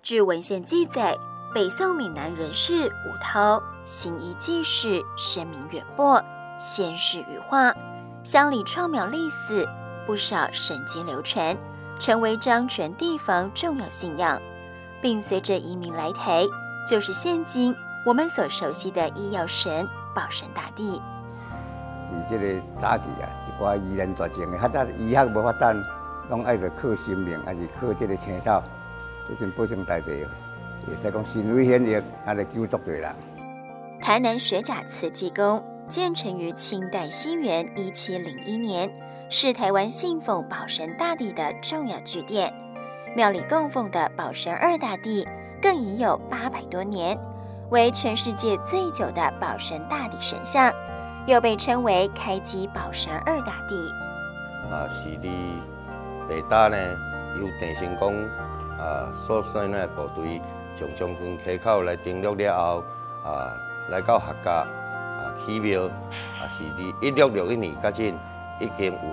据文献记载，北宋闽南人士吴涛行医济世，声名远播，仙事羽化，乡里创庙立寺，不少神经流传，成为漳泉地方重要信仰，并随着移民来台，就是现今我们所熟悉的医药神保生大帝。 这个早期一寡医人绝症的，较早医学无发展，拢爱着靠神明，还是靠这个青草，这阵保生大帝，会使讲神威显灵，来救足多人。 台南学甲慈济宫建成于清代西元1701年，是台湾信奉保生大帝的重要据点。庙里供奉的保生二大帝更已有800多年，为全世界最久的保生大帝神像，又被称为开基保生二大帝。 是伫地大呢，由郑成功所率领的部队从将军溪口来登陆了后，来到客家起庙，是伫1661年到今已经有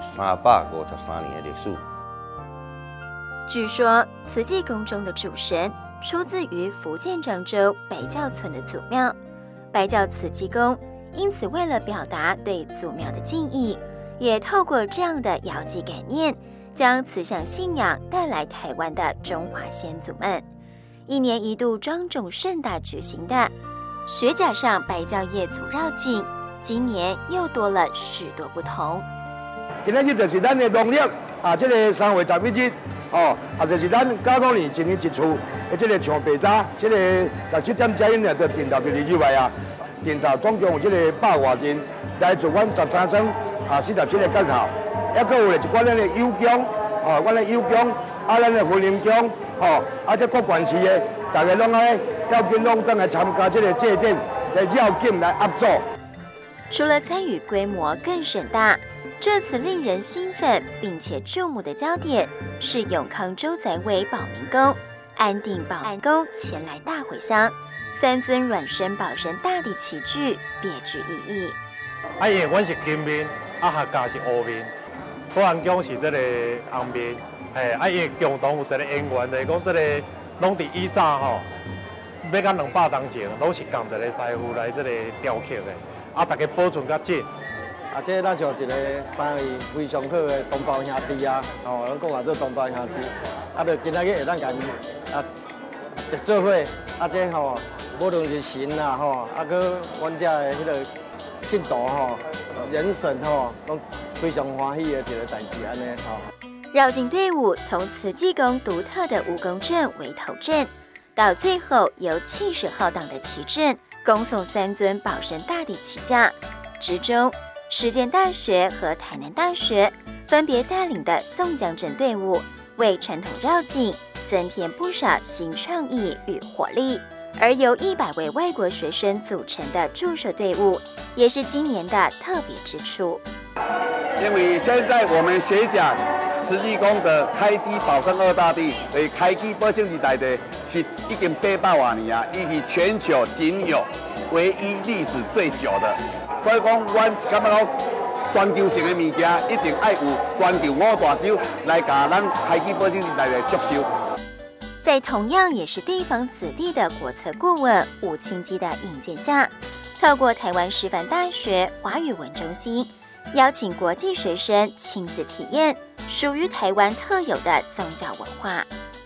353年的历史。 据说慈济宫中的主神出自于福建漳州白教村的祖庙，白教慈济宫因此为了表达对祖庙的敬意，也透过这样的遥祭感念，将慈祥信仰带来台湾的中华先祖们。1年1度庄重盛大举行的学甲上白教业祖绕境，今年又多了许多不同。 今日就是咱的农历这个3月11日就是咱9年1年1处的这个唱白搭，这个17点钟呢，就电头就入来啊。电头总共有这个100多人，来自阮13庄47个街头，还佫有一寡咱的友宫阮的友宫咱的婚姻宫这各县市的，大家拢爱要紧拢正来参加这个祭典，来要紧来合作。 除了参与规模更盛大，这次令人兴奋并且注目的焦点是永康州宰委保民宫、安定保安宫前来大回乡，3尊软身保生大帝齐聚，别具意义。 因为阮是金面，客家是乌面，保安宫是这个红面，因为共同有一个因缘，就是讲这个拢伫以早要到200年前，拢是共一个师傅来这个雕刻的。大家保存较紧。 这咱像一个3位非常好的同胞兄弟咱讲做同胞兄弟，就今仔日会当甲一做伙，这无论是神佫阮遮的迄个信徒人神拢非常欢喜的一个代志安尼绕境队伍从慈济宫独特的蜈蚣阵为头阵，到最后由气势浩荡的旗阵恭送3尊保生大帝起驾，之中实践大学和台南大学分别带领的宋江镇队伍，为传统绕境增添不少新创意与活力。而由100位外国学生组成的助手队伍，也是今年的特别之处。 因为现在我们学甲慈济宫的开基保生二大帝，所以开基保生二大帝是已经800多年啊，伊是全球仅有唯一历史最久的。所以讲，阮感觉讲全球性的物件，一定要有全球5大洲来甲咱开基保生二大帝接收。 在同样也是地方子弟的国策顾问吴清基的引荐下，透过台湾师范大学华语文中心，邀请国际学生亲自体验属于台湾特有的宗教文化。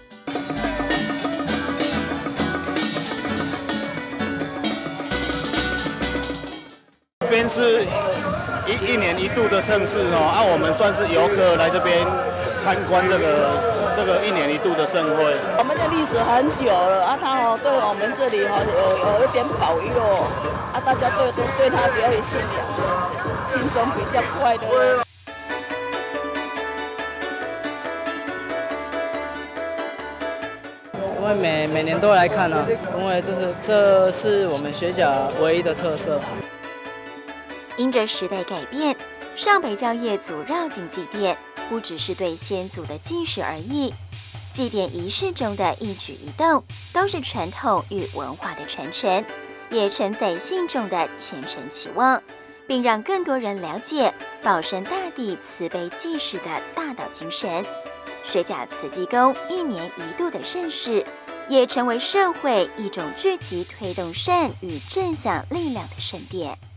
这边是一年1度的盛事我们算是游客来这边参观这个1年1度的盛会。 我们的历史很久了他对我们这里有一点保佑大家对他只要有信仰，心中比较快乐。 因为每年都会来看因为这是我们学甲唯一的特色。 因着时代改变，上北教业祖绕境祭典不只是对先祖的祭祀而已，祭典仪式中的一举一动都是传统与文化的传承，也承载信众的虔诚期望，并让更多人了解保生大帝慈悲济世的大道精神。学甲慈济宫1年1度的盛事， 也成为社会一种聚集推动善与正向力量的圣殿。